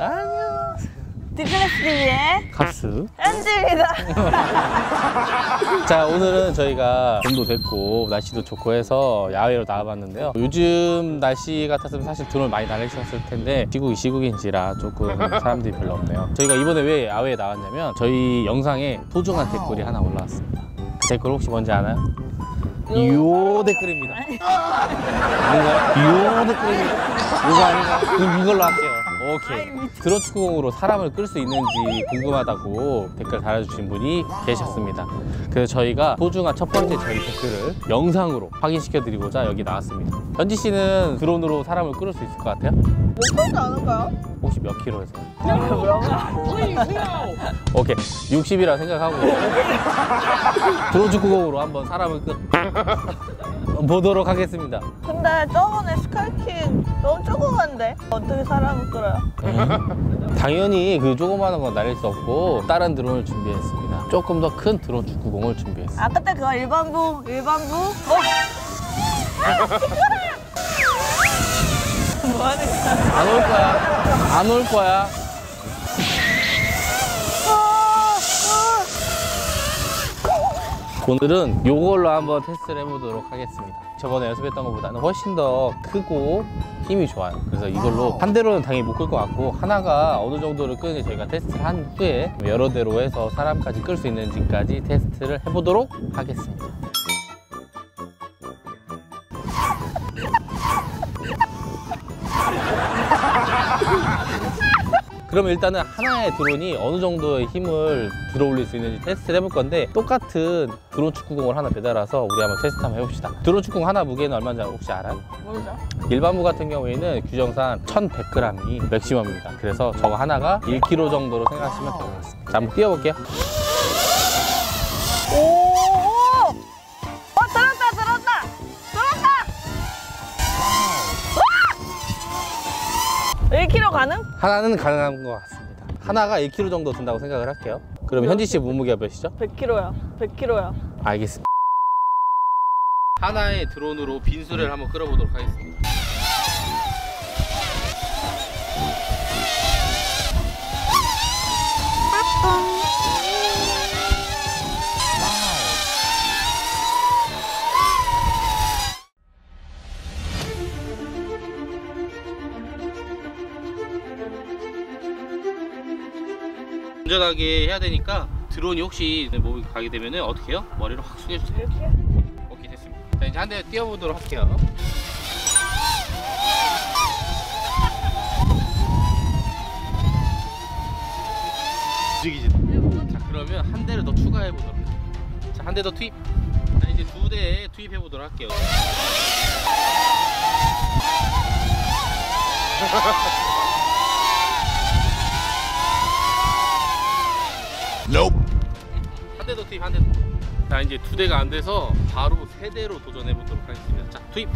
안녕하세요. 디클래스 TV의 가수 현지입니다. 자, 오늘은 저희가 봄도 됐고 날씨도 좋고 해서 야외로 나와봤는데요. 요즘 날씨 같았으면 사실 드론을 많이 날리셨을 텐데 시국인지라 조금 사람들이 별로 없네요. 저희가 이번에 왜 야외에 나왔냐면 저희 영상에 소중한 댓글이 하나 올라왔습니다. 그 댓글 혹시 뭔지 아나요? 요 댓글입니다. 아닌가요? 요 댓글입니다. 이거 아닌가요? 그럼 이걸로 할게요. 오케이. 드론 축구공으로 사람을 끌 수 있는지 궁금하다고 댓글 달아주신 분이 계셨습니다. 그래서 저희가 소중한 첫 번째 저희 댓글을 영상으로 확인시켜드리고자 여기 나왔습니다. 현지 씨는 드론으로 사람을 끌을 수 있을 것 같아요? 못 끌지 않을까요? 혹시 몇 킬로에서? 뭐라고? 오케이. 60이라 생각하고 드론 축구공으로 한번 사람을 보도록 하겠습니다. 근데 저번에 스카이킹 너무 조그만데 어떻게 사람을 끌어요? 당연히 그 조그마한 건 날릴 수 없고 다른 드론을 준비했습니다. 조금 더 큰 드론 축구공을 준비했습니다. 아 그때 그거 일반부? 뭐 하는 거야? 안 올 거야. 안 올 거야. 오늘은 요걸로 한번 테스트를 해보도록 하겠습니다. 저번에 연습했던 것보다는 훨씬 더 크고 힘이 좋아요. 그래서 이걸로 한 대로는 당연히 못 끌 것 같고 하나가 어느 정도를 끄는지 저희가 테스트를 한 후에 여러 대로 해서 사람까지 끌 수 있는지까지 테스트를 해보도록 하겠습니다. 그러면 일단은 하나의 드론이 어느 정도의 힘을 들어올릴 수 있는지 테스트를 해볼 건데 똑같은 드론 축구공을 하나 배달와서 우리 한번 테스트 한번 해봅시다. 드론 축구공 하나 무게는 얼마인지 혹시 알아요? 모르죠. 일반부 같은 경우에는 규정상 1100g이 맥시멈입니다. 그래서 저거 하나가 1kg 정도로 생각하시면 될 것 같습니다. 자, 한번 띄워볼게요. 오! 들었다! 1kg 가능? 하나는 가능한 것 같습니다. 하나가 1kg 정도 든다고 생각을 할게요. 그럼 현지 씨 몸무게가 몇이죠? 100kg야. 알겠습니다. 하나의 드론으로 빈수레를 한번 끌어보도록 하겠습니다. 안전하게 해야 되니까 드론이 혹시 몸이 가게 되면 어떻게 해요? 머리를 확 숙여주세요. 이렇게? 오케이, 됐습니다. 자, 이제 한 대 띄워보도록 할게요. 움직이지. 자, 그러면 한 대를 더 추가해보도록 할게요. 자, 한 대 더 투입. 자, 이제 두 대 투입해보도록 할게요. 한 대 더 투입, 한 대 더. 자, 이제 두 대가 안 돼서 바로 세 대로 도전해 보도록 하겠습니다. 자, 투입.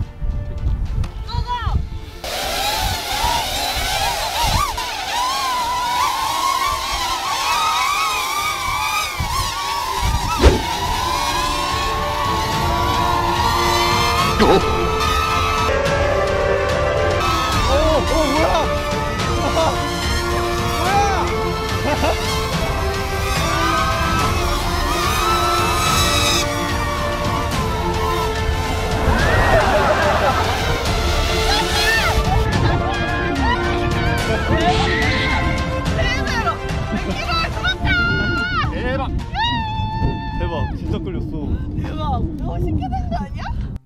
대박, 진짜 끌렸어. 대박. 너무 쉽게 된 거 아니야?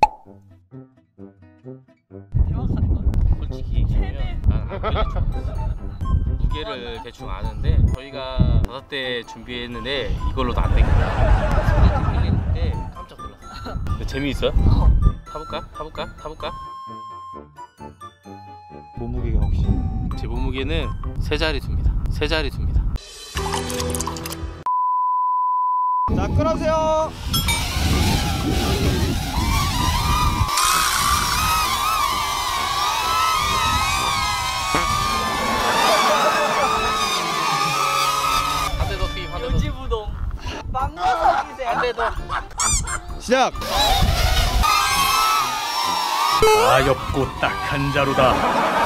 대박 사건. 솔직히 얘기하면 난안 끌릴 줄 알았어. 무게를 대충 아는데 저희가 5대 준비했는데 이걸로도 안 되겠다 했는데 깜짝 놀랐어. 근데 재미있어요? 타볼까? 몸무게가 혹시? 제 몸무게는 세 자릿수입니다. 자, 끌어주세요. 한 대 더 투입, 한 대 더. 요지부동. 맘모석이세요? 한 대 더. 시작. 가엾고 딱한 자루다.